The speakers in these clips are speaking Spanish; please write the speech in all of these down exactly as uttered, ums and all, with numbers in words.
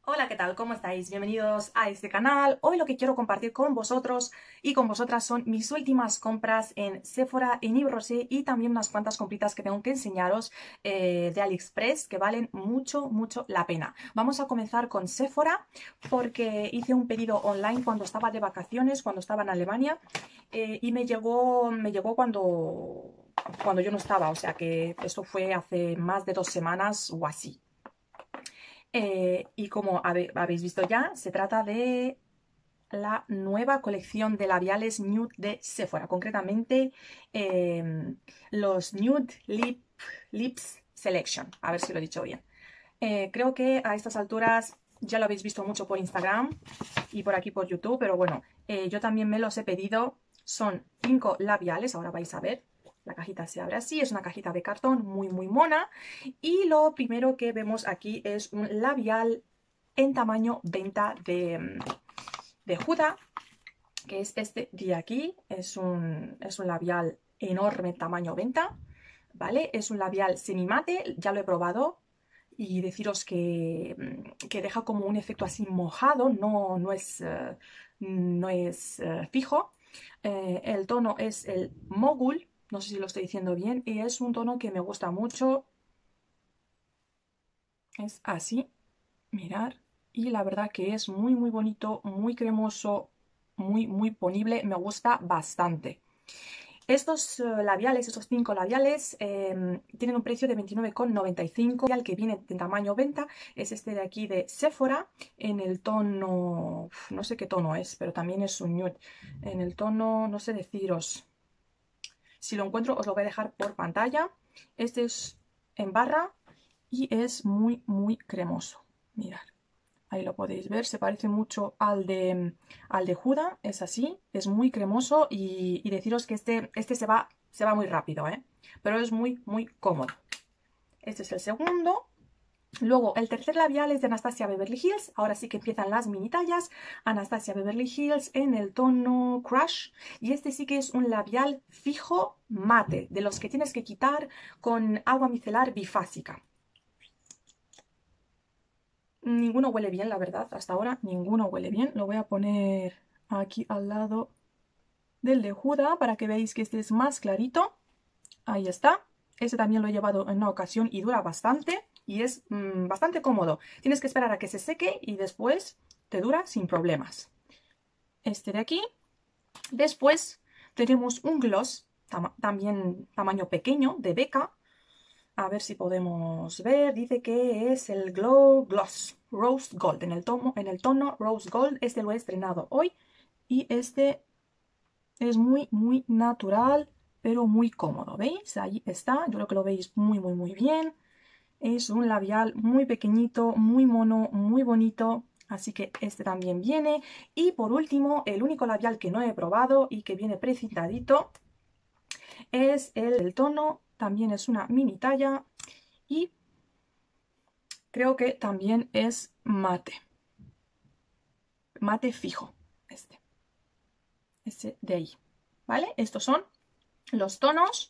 Hola, ¿qué tal? ¿Cómo estáis? Bienvenidos a este canal. Hoy lo que quiero compartir con vosotros y con vosotras son mis últimas compras en Sephora, en Yves Rocher y también unas cuantas compritas que tengo que enseñaros eh, de AliExpress que valen mucho, mucho la pena. Vamos a comenzar con Sephora porque hice un pedido online cuando estaba de vacaciones, cuando estaba en Alemania eh, y me llegó, me llegó cuando, cuando yo no estaba, o sea que esto fue hace más de dos semanas o así. Eh, y como habe- habéis visto ya, se trata de la nueva colección de labiales nude de Sephora, concretamente eh, los Nude Lip, Lips Selection, a ver si lo he dicho bien. Eh, creo que a estas alturas ya lo habéis visto mucho por Instagram y por aquí por YouTube, pero bueno, eh, yo también me los he pedido. Son cinco labiales, ahora vais a ver. La cajita se abre así, es una cajita de cartón muy muy mona. Y lo primero que vemos aquí es un labial en tamaño venta de, de Huda, que es este de aquí. Es un, es un labial enorme tamaño venta, ¿vale? Es un labial semimate, ya lo he probado y deciros que, que deja como un efecto así mojado, no, no es, uh, no es uh, fijo. Eh, el tono es el Mogul, no sé si lo estoy diciendo bien, y es un tono que me gusta mucho. Es así, mirar, y la verdad que es muy muy bonito, muy cremoso, muy muy ponible, me gusta bastante. Estos uh, labiales, estos cinco labiales, eh, tienen un precio de veintinueve con noventa y cinco. El que viene en tamaño venta es este de aquí de Sephora, en el tono, no sé qué tono es, pero también es un nude. En el tono, no sé deciros. Si lo encuentro os lo voy a dejar por pantalla. Este es en barra y es muy, muy cremoso. Mirad. Ahí lo podéis ver, se parece mucho al de, al de Huda, es así, es muy cremoso y, y deciros que este, este se, va, se va muy rápido, ¿eh? Pero es muy, muy cómodo. Este es el segundo. Luego, el tercer labial es de Anastasia Beverly Hills. Ahora sí que empiezan las mini tallas. Anastasia Beverly Hills en el tono Crush. Y este sí que es un labial fijo mate, de los que tienes que quitar con agua micelar bifásica. Ninguno huele bien, la verdad. Hasta ahora ninguno huele bien. Lo voy a poner aquí al lado del de Huda para que veáis que este es más clarito. Ahí está. Este también lo he llevado en una ocasión y dura bastante. Y es mmm, bastante cómodo. Tienes que esperar a que se seque y después te dura sin problemas. Este de aquí. Después tenemos un gloss, tam también tamaño pequeño, de Becca. A ver si podemos ver. Dice que es el Glow Gloss Rose Gold. En el, tomo, en el tono Rose Gold. Este lo he estrenado hoy. Y este es muy, muy natural, pero muy cómodo. ¿Veis? Ahí está. Yo creo que lo veis muy, muy, muy bien. Es un labial muy pequeñito, muy mono, muy bonito. Así que este también viene. Y por último, el único labial que no he probado y que viene precintadito es el, el tono. También es una mini talla. Y creo que también es mate. Mate fijo. Este. Este de ahí. ¿Vale? Estos son los tonos.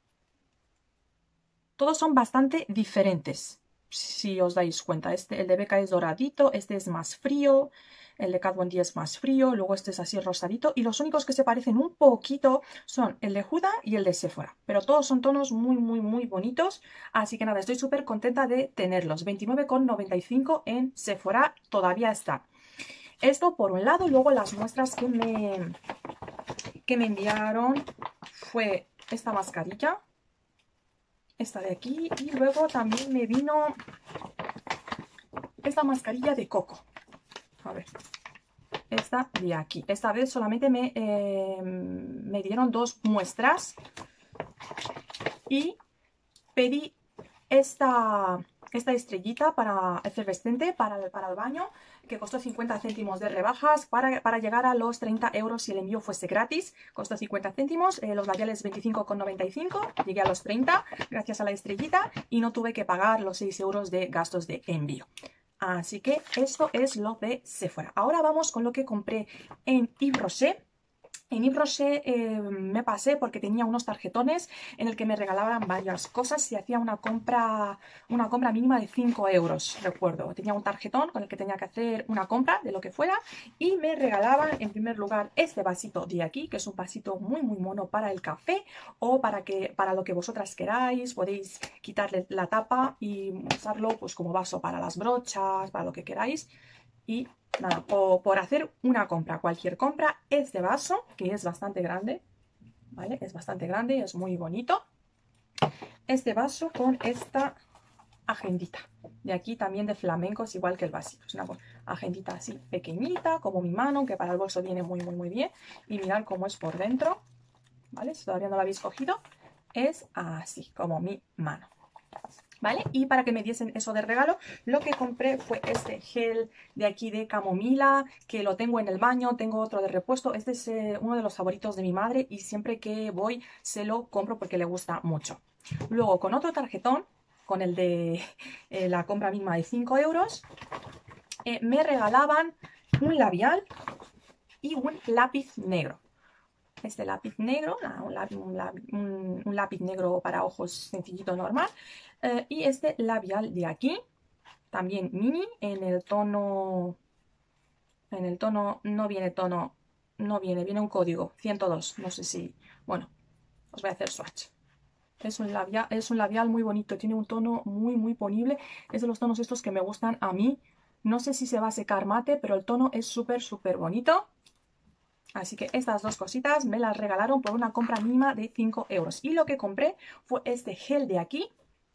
Todos son bastante diferentes. Si os dais cuenta. Este, el de Becca es doradito. Este es más frío. El de Kat Von D es más frío. Luego este es así rosadito. Y los únicos que se parecen un poquito son el de Huda y el de Sephora. Pero todos son tonos muy, muy, muy bonitos. Así que nada, estoy súper contenta de tenerlos. veintinueve con noventa y cinco en Sephora. Todavía está. Esto por un lado. Luego las muestras que me, que me enviaron fue esta mascarilla. Esta de aquí. Y luego también me vino esta mascarilla de coco. A ver. Esta de aquí. Esta vez solamente me, eh, me dieron dos muestras. Y pedí esta, esta estrellita para efervescente para el, para el baño, que costó cincuenta céntimos de rebajas para, para llegar a los treinta euros si el envío fuese gratis. Costó cincuenta céntimos, eh, los labiales veinticinco con noventa y cinco, llegué a los treinta gracias a la estrellita y no tuve que pagar los seis euros de gastos de envío. Así que esto es lo de Sephora. Ahora vamos con lo que compré en Yves Rocher. En Yves Rocher eh, me pasé porque tenía unos tarjetones en el que me regalaban varias cosas si hacía una compra, una compra mínima de cinco euros, recuerdo. Tenía un tarjetón con el que tenía que hacer una compra de lo que fuera y me regalaban en primer lugar este vasito de aquí, que es un vasito muy muy mono para el café o para, que, para lo que vosotras queráis. Podéis quitarle la tapa y usarlo pues como vaso para las brochas, para lo que queráis. Y nada, por, por hacer una compra, cualquier compra, este vaso, que es bastante grande, ¿vale? Es bastante grande, es muy bonito. Este vaso con esta agendita. De aquí también de flamencos, igual que el vasito. Es una agendita así pequeñita, como mi mano, que para el bolso viene muy, muy, muy bien. Y mirad cómo es por dentro, ¿vale? Si todavía no lo habéis cogido, es así, como mi mano. ¿Vale? Y para que me diesen eso de regalo, lo que compré fue este gel de aquí de camomila, que lo tengo en el baño, tengo otro de repuesto. Este es eh, uno de los favoritos de mi madre y siempre que voy se lo compro porque le gusta mucho. Luego con otro tarjetón, con el de eh, la compra mínima de cinco euros, eh, me regalaban un labial y un lápiz negro. Este lápiz negro, un lápiz, un lápiz, un, un lápiz negro para ojos sencillito normal. Eh, y este labial de aquí, también mini, en el tono, en el tono, no viene tono, no viene, viene un código, ciento dos, no sé si, bueno, os voy a hacer swatch. Es un labial, es un labial muy bonito, tiene un tono muy, muy ponible, es de los tonos estos que me gustan a mí. No sé si se va a secar mate, pero el tono es súper, súper bonito. Así que estas dos cositas me las regalaron por una compra mínima de cinco euros. Y lo que compré fue este gel de aquí,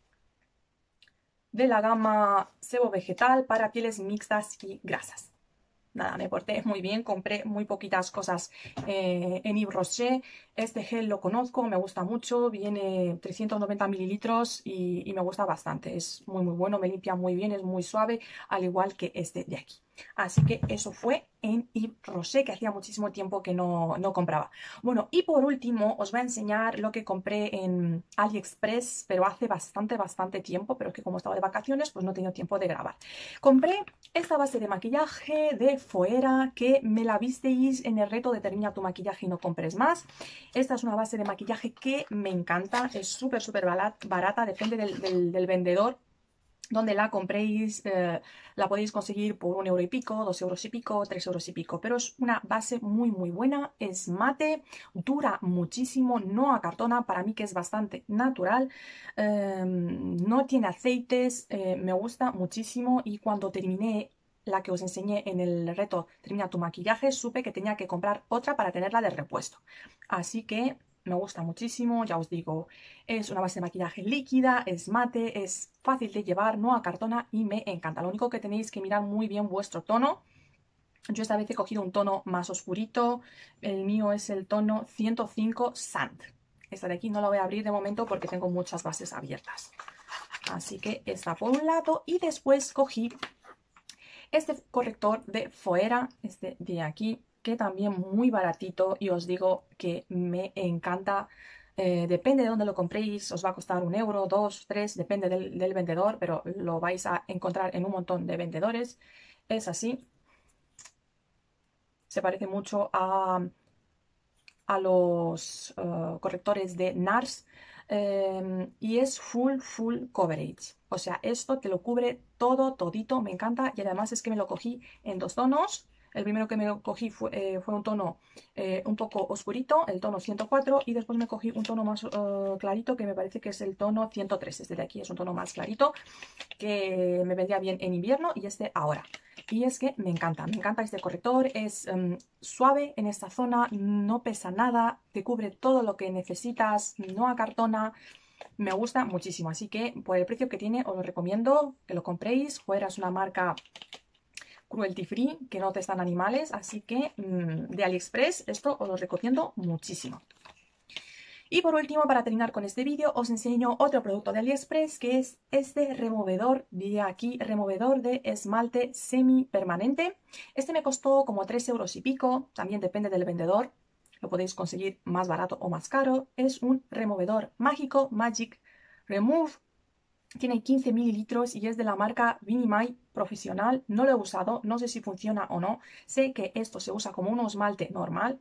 de la gama sebo vegetal para pieles mixtas y grasas. Nada, me porté muy bien, compré muy poquitas cosas eh, en Yves Rocher. Este gel lo conozco, me gusta mucho, viene trescientos noventa mililitros y, y me gusta bastante. Es muy muy bueno, me limpia muy bien, es muy suave, al igual que este de aquí. Así que eso fue en Yves Rocher, que hacía muchísimo tiempo que no, no compraba. Bueno, y por último os voy a enseñar lo que compré en AliExpress, pero hace bastante, bastante tiempo, pero es que como estaba de vacaciones, pues no he tenido tiempo de grabar. Compré esta base de maquillaje de Foera, que me la visteis en el reto de termina tu maquillaje y no compres más. Esta es una base de maquillaje que me encanta, es súper, súper barata, depende del, del, del vendedor donde la compréis, eh, la podéis conseguir por un euro y pico, dos euros y pico, tres euros y pico, pero es una base muy muy buena, es mate, dura muchísimo, no acartona, para mí que es bastante natural, eh, no tiene aceites, eh, me gusta muchísimo y cuando terminé la que os enseñé en el reto termina tu maquillaje, supe que tenía que comprar otra para tenerla de repuesto, así que me gusta muchísimo, ya os digo, es una base de maquillaje líquida, es mate, es fácil de llevar, no acartona y me encanta. Lo único que tenéis que mirar muy bien vuestro tono. Yo esta vez he cogido un tono más oscurito, el mío es el tono ciento cinco Sand. Esta de aquí no la voy a abrir de momento porque tengo muchas bases abiertas. Así que esta por un lado y después cogí este corrector de Foera, este de aquí, que también muy baratito y os digo que me encanta. Eh, depende de dónde lo compréis, os va a costar un euro, dos, tres, depende del, del vendedor, pero lo vais a encontrar en un montón de vendedores. Es así. Se parece mucho a, a los uh, correctores de NARS. Eh, y es full, full coverage. O sea, esto te lo cubre todo, todito, me encanta. Y además es que me lo cogí en dos tonos. El primero que me cogí fue, eh, fue un tono eh, un poco oscurito, el tono ciento cuatro, y después me cogí un tono más uh, clarito, que me parece que es el tono ciento tres. Este de aquí es un tono más clarito, que me vendría bien en invierno, y este ahora. Y es que me encanta, me encanta este corrector, es um, suave en esta zona, no pesa nada, te cubre todo lo que necesitas, no acartona, me gusta muchísimo. Así que por el precio que tiene os lo recomiendo que lo compréis. Fuera es una marca cruelty free, que no testan animales, así que mmm, de AliExpress esto os lo recomiendo muchísimo. Y por último, para terminar con este vídeo, os enseño otro producto de AliExpress, que es este removedor de aquí, removedor de esmalte semi permanente. Este me costó como tres euros y pico, también depende del vendedor, lo podéis conseguir más barato o más caro. Es un removedor mágico, Magic Remove. Tiene quince mililitros y es de la marca Vinimay Profesional. No lo he usado, no sé si funciona o no. Sé que esto se usa como un esmalte normal.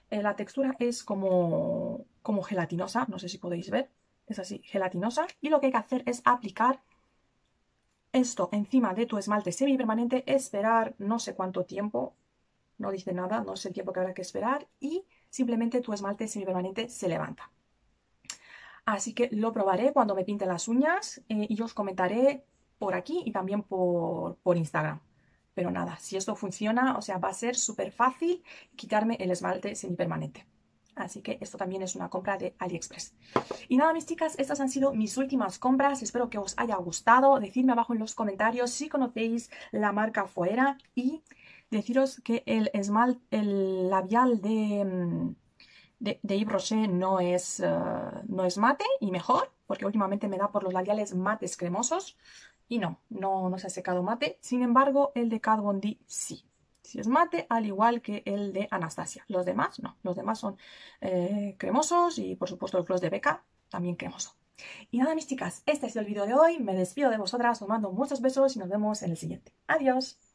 Eh, la textura es como, como gelatinosa, no sé si podéis ver, es así, gelatinosa. Y lo que hay que hacer es aplicar esto encima de tu esmalte semipermanente, esperar no sé cuánto tiempo, no dice nada, no sé el tiempo que habrá que esperar, y simplemente tu esmalte semipermanente se levanta. Así que lo probaré cuando me pinte las uñas eh, y os comentaré por aquí y también por, por Instagram. Pero nada, si esto funciona, o sea, va a ser súper fácil quitarme el esmalte semipermanente. Así que esto también es una compra de AliExpress. Y nada, mis chicas, estas han sido mis últimas compras. Espero que os haya gustado. Decidme abajo en los comentarios si conocéis la marca Foera y deciros que el esmalte, el labial de... mm, de, de Yves Rocher no es, uh, no es mate y mejor, porque últimamente me da por los labiales mates cremosos y no, no, no se ha secado mate. Sin embargo, el de Kat Von D sí. Sí es mate, al igual que el de Anastasia. Los demás no, los demás son eh, cremosos y por supuesto el gloss de Becca también cremoso. Y nada, mis chicas, este ha sido el vídeo de hoy. Me despido de vosotras, os mando muchos besos y nos vemos en el siguiente. Adiós.